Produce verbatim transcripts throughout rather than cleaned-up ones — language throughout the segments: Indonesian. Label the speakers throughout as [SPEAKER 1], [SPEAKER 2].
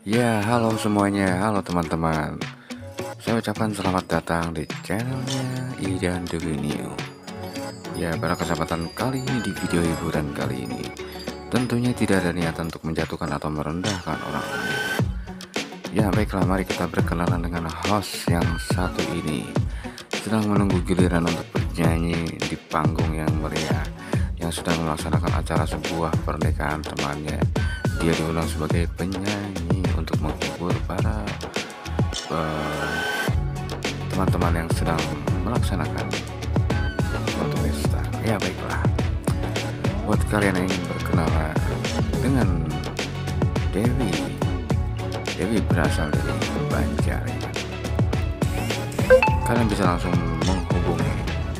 [SPEAKER 1] Ya, halo semuanya, halo teman-teman. Saya ucapkan selamat datang di channelnya Idan Devenue. Ya, pada kesempatan kali ini di video hiburan kali ini, tentunya tidak ada niatan untuk menjatuhkan atau merendahkan orang lain. Ya, baiklah, mari kita berkenalan dengan host yang satu ini. Sedang menunggu giliran untuk bernyanyi di panggung yang meriah, yang sedang melaksanakan acara sebuah pernikahan temannya. Dia diundang sebagai penyanyi untuk menghibur para teman-teman uh, yang sedang melaksanakan suatu pesta. Ya baiklah, buat kalian yang ingin berkenalan dengan Dewi, Dewi berasal dari Banjar ya. Kalian bisa langsung menghubungi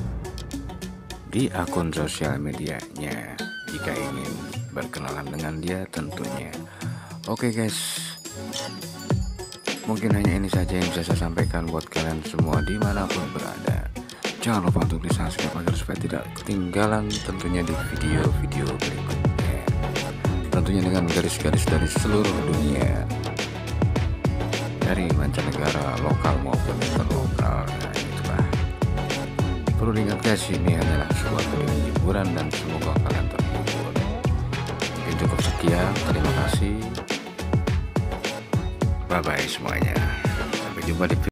[SPEAKER 1] di akun sosial medianya jika ingin berkenalan dengan dia tentunya. Oke guys, mungkin hanya ini saja yang bisa saya sampaikan buat kalian semua dimanapun berada. Jangan lupa untuk di subscribe agar supaya tidak ketinggalan tentunya di video-video berikutnya, tentunya dengan garis-garis dari seluruh dunia, dari mancanegara, lokal maupun interlokal. Nah, itulah. Perlu diingat guys, ini hanyalah sebuah video hiburan dan semoga kalian terhibur. Mungkin cukup sekian, terima kasih. Bye bye semuanya. Sampai jumpa di video